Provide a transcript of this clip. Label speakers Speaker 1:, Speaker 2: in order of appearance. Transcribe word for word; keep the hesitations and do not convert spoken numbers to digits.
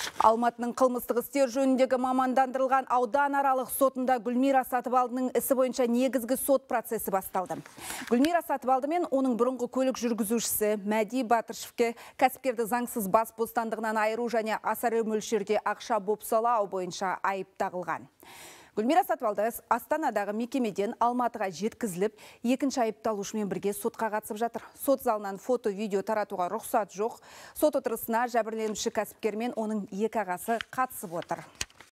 Speaker 1: Алматының қылмыстық істер жөніндегі мамандандырылған аудан аралық сотында Гүлмира Сатыбалдының ісі бойынша негізгі сот процесі басталды. Гүлмира Сатыбалды мен оның бұрынғы көлік жүргізушісі Мәди Батыршевке кәсіпкерді заңсыз бас бостандығынан айыру және аса ірі мөлшерде ақша бопсалау бойынша айып тағылған. Гүлмира Сатыбалды Астанадағы мекемеден Алматыға жеткізіліп, екінші айыпталушымен бірге сотқа қатысып жатыр. Сот залынан фото-видео таратуға рұқсат жоқ. Сот отырысына жәбірленуші кәсіпкер мен оның екі ағасы қатысып отыр.